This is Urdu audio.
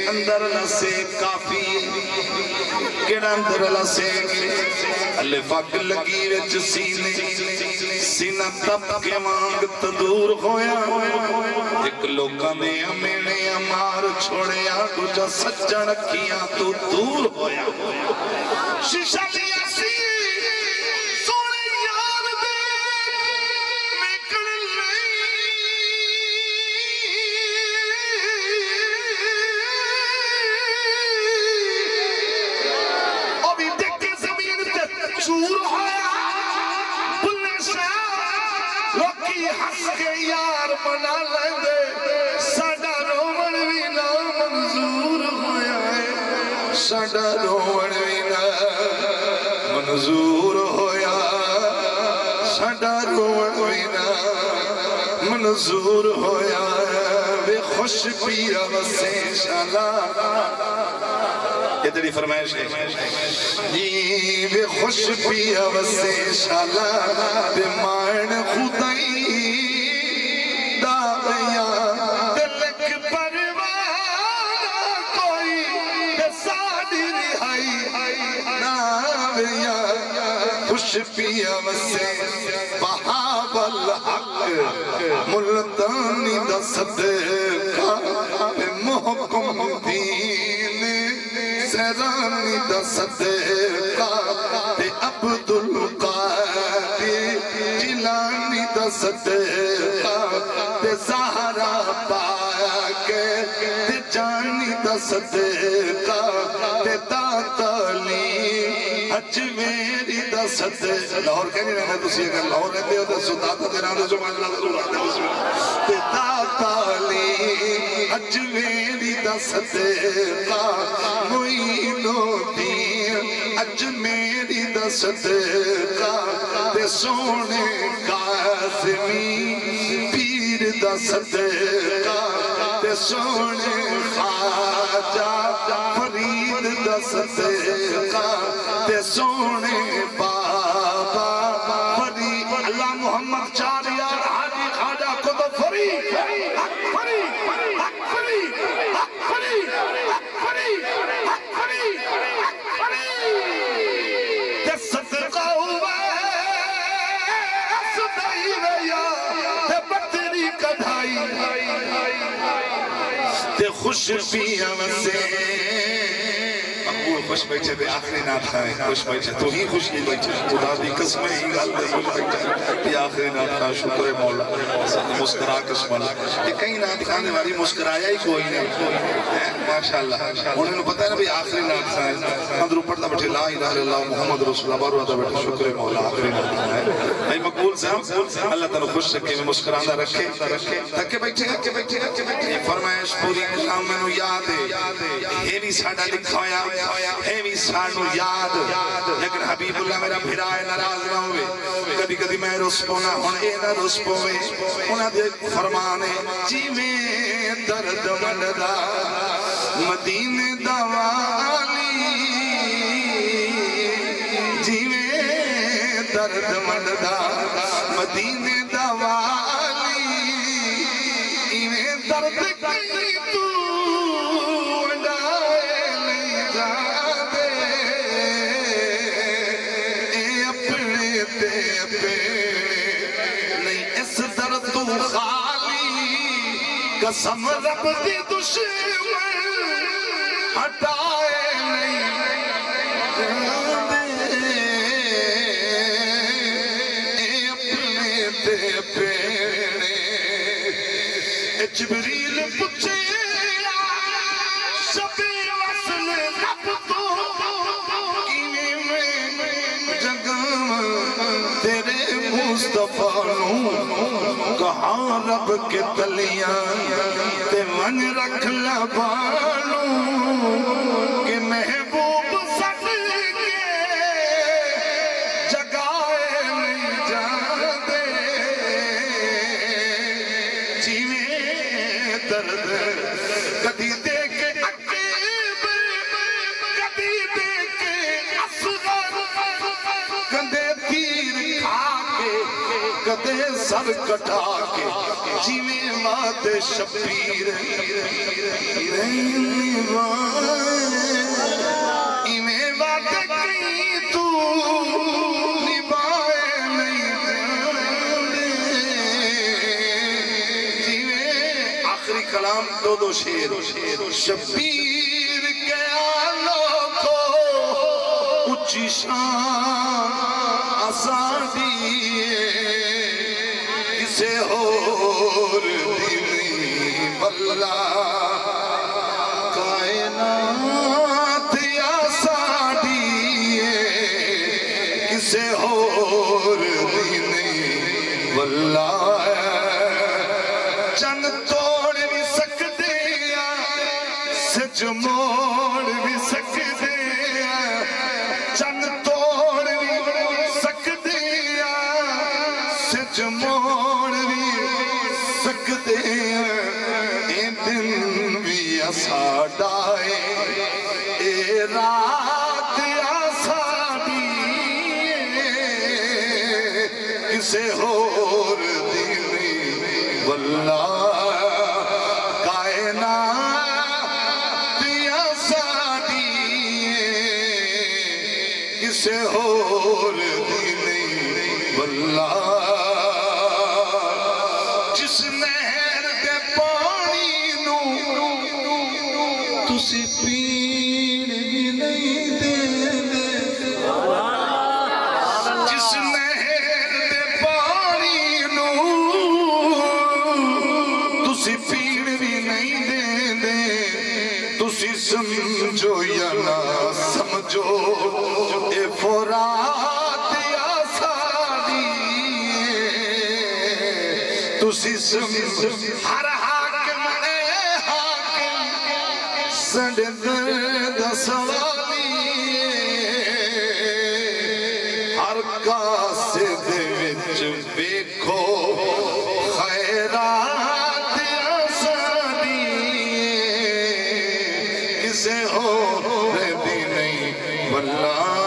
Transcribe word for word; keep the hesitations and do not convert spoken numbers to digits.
اندر لسے کافی کیڑا اندر لسے اللہ فاق لگی وچ سینے سینہ تب کے مانگ تدور ہویا ایک لوکاں نے امینے امار چھوڑیا دوجا سجن کیا تو دور ہویا شیشہ لیا سی سونے یار دے نکل لئی ابھی دیکھتے زمین تے چور ہویا بلے شاہ لوکی ہس کے یار منا لیندے ساڑا رومن بھی نا منظور ہویا ہے ساڑا رومن بھی نا منظور ہویا ساڑا رومن بھی نا منظور ہویا بے خوش پیا وسے شالا یہ تیری فرمائش ہے جی بے خوش پیا وسے شالا بے مائن خدائی داغیا دلک پروانا کوئی بے ساڑی رہائی ناویا خوش پیا وسے بہاب الحق ملتانی دا صدقہ بے محکم دین سیرانی دا صدقہ بے عبدالقادر جلانی دا صدقہ بے زہرا پاک بے جانی دا صدقہ بے داتالی اجمیری دا صدقہ لاہور کہنی رہنا تسی اگر لاہور رہتے ہو تو سداتا دینا تو سبحان اللہ ضرور آتے ہیں بے داتالی اجمیری دا صدقہ معینو دین اجمیری دا صدقہ تے سونے قاسمی پیر دا صدقہ تے سونے خواجہ فرید دا صدقہ تے سونے بابا فرید اللہ محمد چار یار حاجی خواجہ کو تو فرید حق فرید حق فرید حق فرید حق فرید حق فرید حق فرید تے صدقہ ہوا صدائی ویا تے بطری کدھائی تے خوش پیا وسے مقبول خوش بیٹھے بے آخری نات کھائیں خوش بیٹھے تو ہی خوش ہی بیٹھے خدا دی قسم ہی گل دے خوش بیٹھے بے آخری نات کھائیں شکر مولا مسکرا قسمالا یہ کئی نات کھانے والی مسکرایا ہی کوئی نہیں ماشاءاللہ انہوں نے پتہ ہے نا بے آخری نات کھائیں اندرو پڑھتا بیٹھے لا الہ الا اللہ محمد رسول اللہ بارو آتا بیٹھے شکر مولا آخری نات کھائیں بھائی مقبول صاحب اللہ تعالیٰ خوش رکھے میں مسکرانا رکھے تکے بیٹھے تکے بیٹھے تکے بیٹھے فرمائش پوری کلام میں نو یاد ہے یہ بھی ساڑھا لکھا ہویا ہے بھی ساڑھو یاد لیکن حبیب اللہ میرا بھرائے ناراض نہ ہوئے کبھی کبھی میں رسپو نہ ہونے نہ رسپو میں انہاں دے فرمانے جی میں درد مندہ مدینہ دوالی جی میں درد مندہ مدینہ دوالی میں درد کی تو قسم رب دی دشمن ہٹائے نہیں اپنے تے پیڑے جبریل پچھے شبی وصل رب تو کینے میں جگہ تیرے مصطفیٰ کہاں رب کے تلیاں تے من رکھ لبانوں کہ محبوب سٹ کے جگائے نہیں جاندے جیویں درد کدی دے کے عقیب کدی دے کے اصغر کندے تیر کھا کے کدے سر کٹا کے جیویں مات شبیر کلام دو دو شیر شبیر کے آلوں کو اچھی شان آسانی کسے اور دینی بلّہ کائنات آسانی کسے اور دینی بلّہ چند توڑ بھی سکتے سچ موڑ بھی سکتے چند توڑ بھی سکتے سچ موڑ بھی سکتے اے دن بھی اساڑائے اے رات آسانی کسے اور دینی واللہ کسے اور دینی واللہ جس نہر دے پانی نو تسی پین بھی نہیں دے دے جس نہر دے پانی نو تسی پین بھی نہیں دے دے تسی سمجھو یا نہ سمجھو اے فرات آسانی تسی سمجھو ہر حاکم اے حاکم سڑ درد سوالی ہر کاسے دے وچ بیکھو خیرات آسانی کسے ہو ردی نہیں واللہ